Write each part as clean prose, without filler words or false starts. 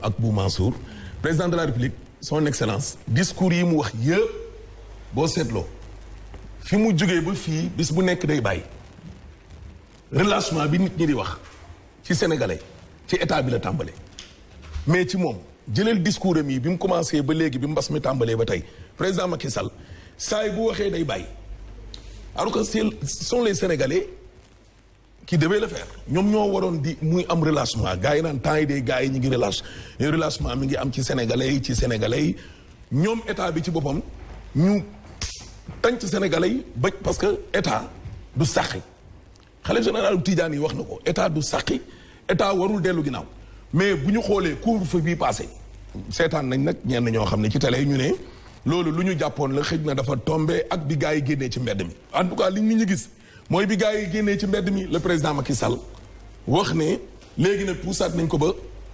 ak bu Mansour président de la République son excellence discours yi mu wax yëpp boo seetloo fi mu jógee ba fii bis bu nekk day bàyyi relâchement bi nit ñi di wax ci sénégalais ci état bi la tàmbale mais ci moom jëleel discours am yi bi mu commencé ba léegi bi mbas mi tàmbalee ba tey président Macky Sall saa bu waxee day bàyyi alors que ce sont les sénégalais qui devaient le faire ñoom ñoo waroon di muy am relâchement gars yi naan temps yi des gars yi ñu ngi relâchement mi ngi am ci sénégalais yi ñoom état bi ci boppam ñu tànc sénégalais yi ba parce que état du sàqi xalifa général Tidiane yi wax na ko état du sàqi état warul dellu ginnaaw mais bu ñu xoolee couvre-feu bii passé seetaan nañ nag ñenn ñoo xam ne ci télé yi ñu ne loolu lu ñu jàppoon la xëj na dafa tombé ak bi gars yi génnee ci mbedd mi en tout cas li nit ñi gis mooy bi gars yi génnee ci mbedd mi le président Macky Sall wax ne léegi nag puusaat nañ ko ba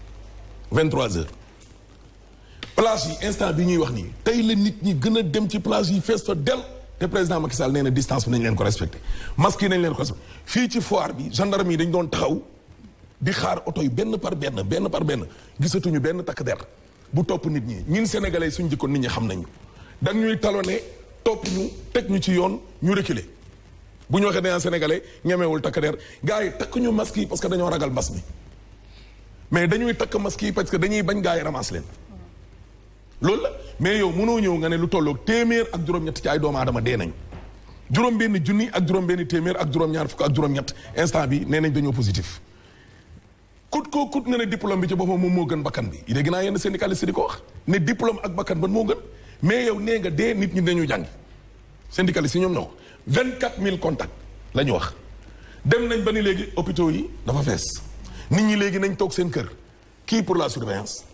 23h plage yi instant bi ñuy wax nii tey la nit ñi gën a dem ci plage yi fees fa del te président Macky Sall nee na distance bi nañ leen ko respecté masque yi nañ leen ko respecté fii ci foire bi gendarme yi dañ doon taxaw di xaar oto yi benn par benn gisatuñu benn takk der bu topp nit ñi ñun sénégalais suñ jikkoon nit ñi xam nañu dañ ñuy talonné topp ñu teg ñu ci yoon ñu reculer bu ñu waxee dañaa sénégalais ñemewul takk der gars yi takk ñu masque yi parce que dañoo ragal mbas mi mais dañuy takk masque yi parce que dañuy bañ gars yi ramasse leen loolu la mais yow mënoo ñëw nga ne lu tolloog téeméer ak juróom-ñett ci ay doomu aadama dee nañ juróom-benn junni ak juróom-benn téeméer ak juróom-ñaar fukk ak juróom-ñett instant bi nee nañ dañoo positif kut nga ne diplôme bi ci boppam moom moo gën bakkan bi dégg naa yenn syndicaliste di ko wax ne diplôme ak bakkan ban moo gën mais yow nee nga dee nit ñi dañu jàng syndicaliste yi ñoom ñoo 24000 contacts la ñu wax dem nañ ba ni léegi hôpitaux yi dafa fees nit ñi léegi nañ toog seen kër kii pour la surveillance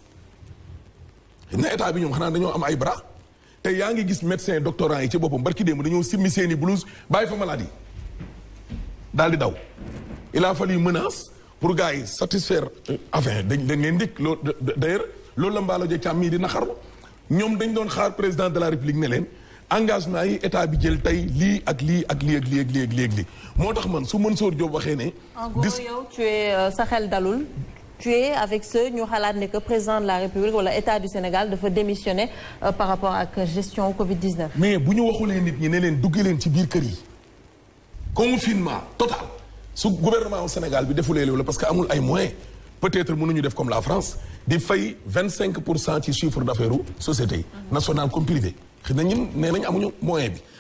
na état bi ñoom xanaa dañoo am ay bras te yaa ngi gis médecin doctorant yi ci boppam barki démb dañoo simmi seeni blouse bàyyi fa maladie daal di daw il a fallu menace pour gars yi satisfaire enfin dañ leen dikk loolu d'ailleurs loolu la mbaalo jeg càmm mii di naxarlu ñoom dañ doon xaar président de la république ne leen engagement yi état bi jël tey lii ak lii ak lii ak lii ak lii ak lii ak lii moo tax man su Mansour Diop waxee ne. en gros yow tu es sa xel dalul. tu es avec ceux ñu xalaat ne que président de la république wala état du Sénégal dafa démissionner par rapport ak gestion Covid-19. mais bu ñu waxulee nit ñi ne leen duggee leen ci biir kër yi confinement total su gouvernement au Sénégal bi defulee loolu parce que amul ay moyens peut-être mënuñu def comme la France di fay 25% ci chiffre d'affaires u société yi nationale comme privé xëy na ñun nee nañ amuñu moyen bi